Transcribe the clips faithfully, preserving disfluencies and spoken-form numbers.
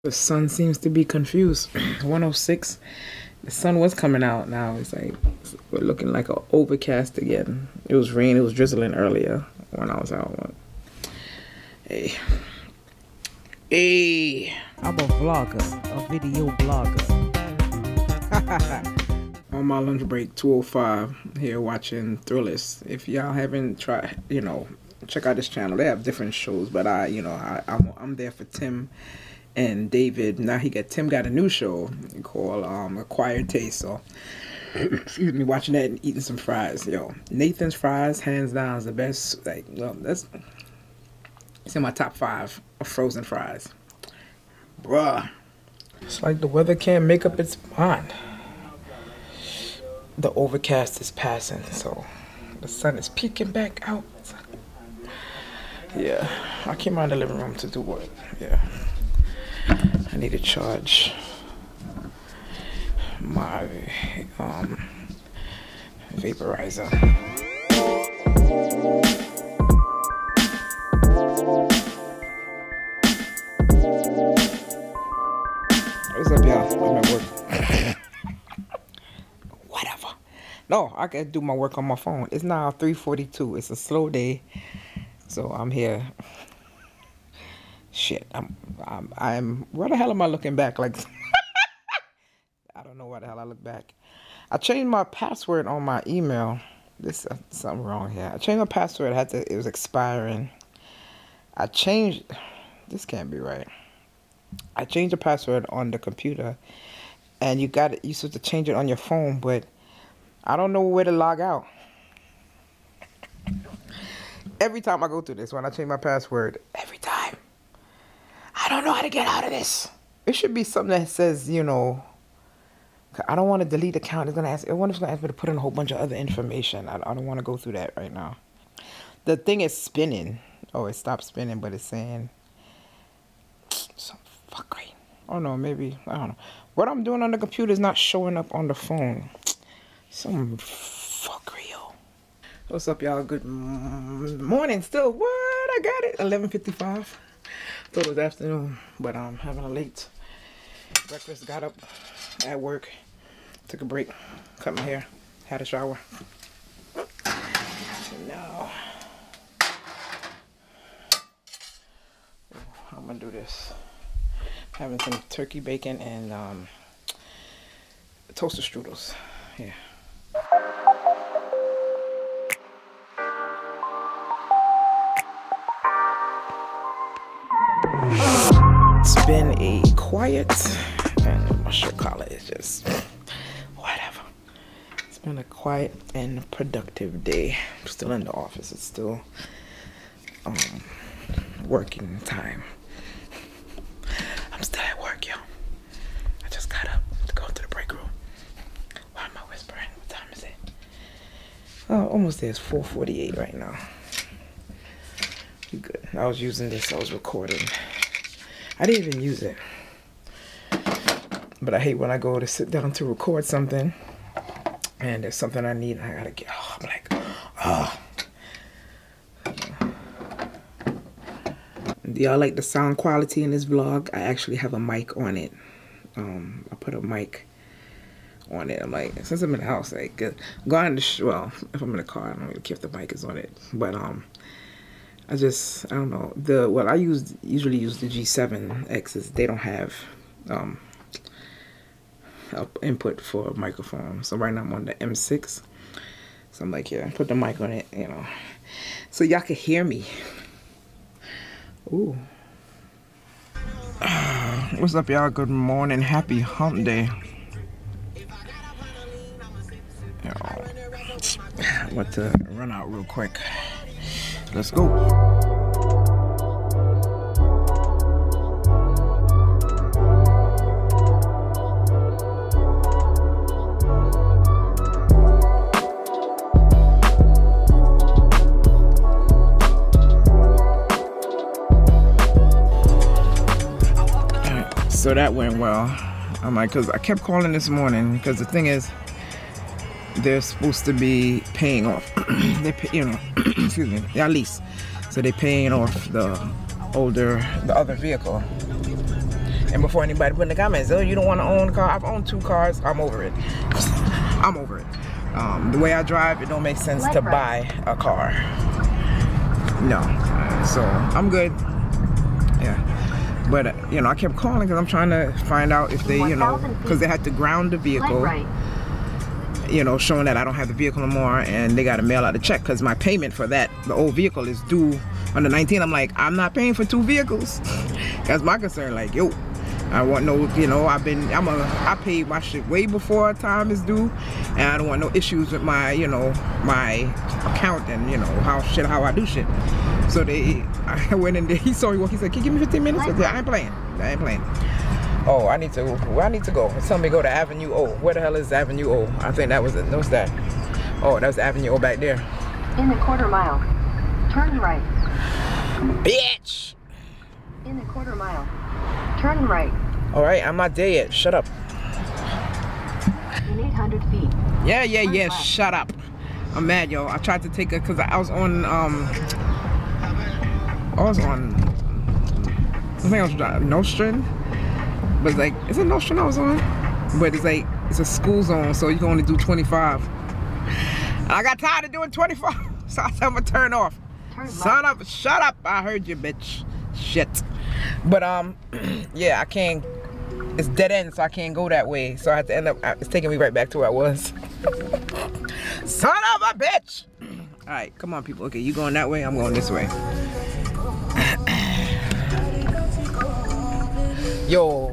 The sun seems to be confused. one oh six. The sun was coming out. Now it's like we're looking like an overcast again. It was rain. It was drizzling earlier when I was out. Hey, hey. I'm a vlogger, a video blogger. On my lunch break, two oh five, here watching Thrillist. If y'all haven't tried, you know, check out this channel. They have different shows, but I, you know, I, I'm, I'm there for Tim and David. Now he got Tim got a new show called um, Acquired Taste. So, excuse me, watching that and eating some fries. Yo, Nathan's fries, hands down, is the best. Like, well, that's it's in my top five of frozen fries, bruh. It's like the weather can't make up its mind. The overcast is passing, so the sun is peeking back out. Yeah, I came out of the living room to do what? Yeah, I need to charge my um, vaporizer. What's up, y'all? I'm at work. Whatever. No, I can do my work on my phone. It's now three forty-two. It's a slow day, so I'm here. Shit, I'm, I'm, I'm. Where the hell am I looking back? Like, I don't know where the hell I look back. I changed my password on my email. This uh, something wrong here. I changed my password. I had to. It was expiring. I changed. This can't be right. I changed the password on the computer, and you got it. You supposed to change it on your phone, but I don't know where to log out. Every time I go through this, when I change my password, every time, I don't know how to get out of this. It should be something that says, you know, I don't want to delete the account. It's gonna ask. I wonder if it's gonna ask me to put in a whole bunch of other information. I, I don't want to go through that right now. The thing is spinning. Oh, it stopped spinning, but it's saying some fuckery. Oh no, maybe I don't know. What I'm doing on the computer is not showing up on the phone. Some fuckery, yo. What's up, y'all? Good morning. Still, what? I got it. eleven fifty-five. Thought it was afternoon, but I'm having a late breakfast. Got up at work, took a break, cut my hair, had a shower. Now I'm gonna do this. Having some turkey bacon and um, toaster strudels. Yeah. It's been a quiet, and my shirt collar is just whatever. It's been a quiet and productive day. I'm still in the office. It's still um, working time. I'm still at work, yo. I just got up to go to the break room. Why am I whispering? What time is it? Oh, almost there. It's four forty-eight right now. You good? I was using this. I was recording. I didn't even use it. But I hate when I go to sit down to record something and there's something I need and I gotta get. Oh, I'm like, oh. Do y'all like the sound quality in this vlog? I actually have a mic on it. Um, I put a mic on it. I'm like, since I'm in the house, like, uh, going to sh well, if I'm in the car, I don't really care if the mic is on it. But um, I just, I don't know. The well, I use usually use the G seven X's. They don't have um input for a microphone. So right now I'm on the M six. So I'm like, yeah, put the mic on it, you know, so y'all can hear me. Ooh. Uh, what's up, y'all? Good morning. Happy hump day. Yo, I want to run out real quick. Let's go. So that went well. I'm like, cause I kept calling this morning because the thing is, they're supposed to be paying off. They pay, you know, excuse me, their lease. So they're paying off the older, the other vehicle. And before anybody put in the comments, oh, you don't want to own a car. I've owned two cars. I'm over it. I'm over it. Um, the way I drive, it don't make sense to buy a car. No. So I'm good. Yeah. But, uh, you know, I kept calling because I'm trying to find out if they, you know, because they had to ground the vehicle. You know, showing that I don't have the vehicle no more, and they got to mail out the check because my payment for that, the old vehicle, is due on the nineteenth. I'm like, I'm not paying for two vehicles. That's my concern. Like, yo, I want no, you know, I've been, I'm a, I paid my shit way before time is due, and I don't want no issues with my, you know, my account and, you know, how shit, how I do shit. So they, I went in there, he saw me walk, he said, can you give me fifteen minutes? I said, yeah, I ain't playing, I ain't playing. Oh, I need to, where I need to go? Tell me to go to Avenue O. Where the hell is Avenue O? I think that was it, what's that? Oh, that was Avenue O back there. In the quarter mile, turn right. Bitch! In the quarter mile, turn right. All right, I'm not there yet. Shut up. In eight hundred feet. Yeah, yeah, yeah. Left. Shut up. I'm mad, yo. I tried to take it because I was on. Um, I was on. I think I was driving Nostrand, but it's like, is it Nostrand I was on? But it's like it's a school zone, so you can only do twenty-five. And I got tired of doing twenty-five, so I said I'm gonna turn off. Turn Son of, shut up! I heard you, bitch. Shit. But um, yeah, I can't. It's dead end, so I can't go that way. So I have to end up. It's taking me right back to where I was. Son of a bitch! All right, come on, people. Okay, you going that way? I'm going this way. Yo.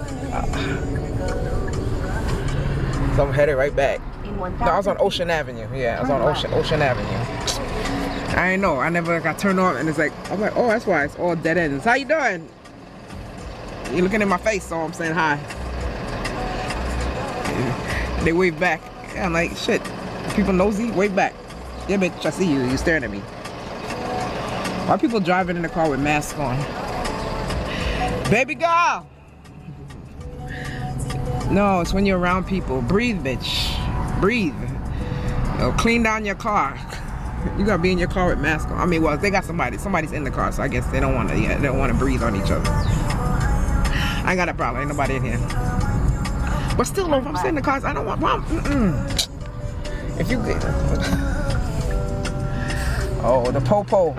So I'm headed right back. No, I was on Ocean Avenue. Yeah, I was on Ocean Ocean Avenue. I ain't know. I never got turned on, and it's like, I'm like, oh, that's why it's all dead ends. How you doing? You're looking in my face, so I'm saying hi. They wave back. Yeah, I'm like, shit. People nosy, wave back. Yeah, bitch, I see you. You're staring at me. Why are people driving in the car with masks on? Baby girl! No, it's when you're around people. Breathe, bitch. Breathe. Yo, clean down your car. You gotta be in your car with mask on. I mean, well, they got somebody. Somebody's in the car, so I guess they don't want to. Yeah, they don't want to breathe on each other. I ain't got a problem. Ain't nobody in here. But still, though, if I'm sitting in the cars, I don't want. Well, mm -mm. If you get. Oh, the po-po.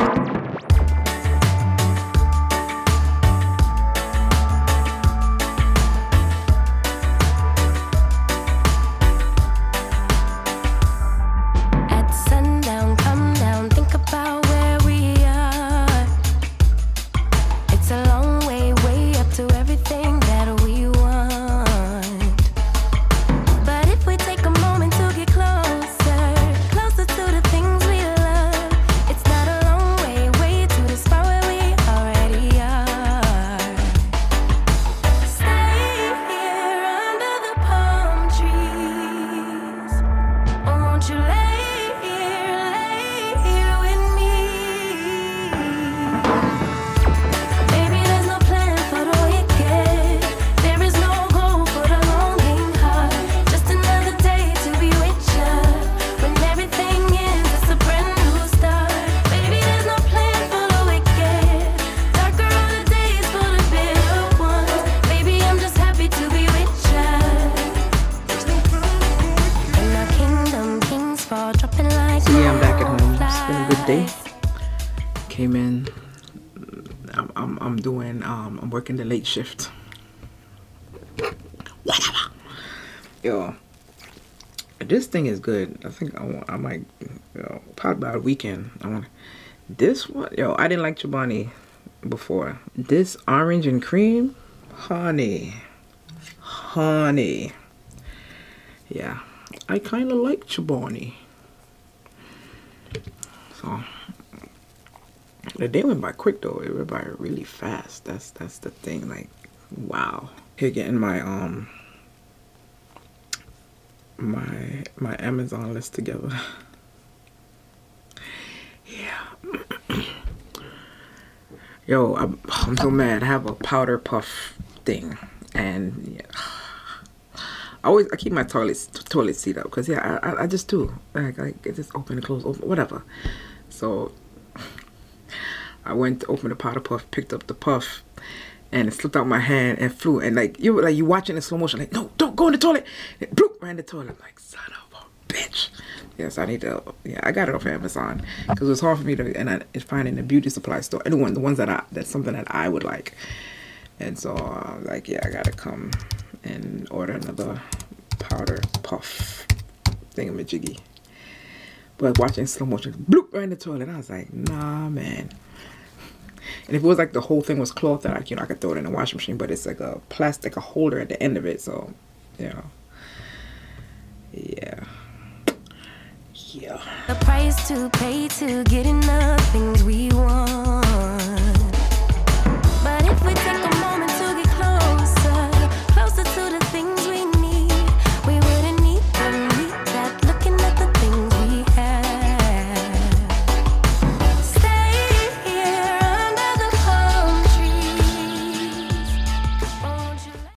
Came in. I'm, I'm, I'm doing. Um, I'm working the late shift. Whatever. Yo, this thing is good. I think I want. I might. Yo, probably about a weekend. I want this one. Yo, I didn't like Chobani before. This orange and cream, honey, honey. Yeah, I kind of like Chobani. So. The day went by quick though. It went by really fast. That's that's the thing. Like, wow. Here, getting my um my my Amazon list together. Yeah. Yo, I'm, I'm so mad. I have a powder puff thing, and yeah. I always I keep my toilet toilet seat up because yeah, I I just do like like it just open and close, open, whatever. So. I went to open the powder puff, picked up the puff, and it slipped out my hand and flew. And like you were like you watching in slow motion, like no, don't go in the toilet. It bloop, ran in the toilet. I'm like, son of a bitch. Yes, I need to. Yeah, I got it off Amazon because it was hard for me to and I it's finding the beauty supply store. Anyone, the ones that I that's something that I would like. And so uh, like yeah, I gotta come and order another powder puff thingamajiggy. But watching slow motion, bloop, right in the toilet. I was like, nah, man. And if it was like the whole thing was cloth, then I, you know, I could throw it in the washing machine. But it's like a plastic, a holder at the end of it. So, you know, yeah, yeah. The price to pay to get enough things we want.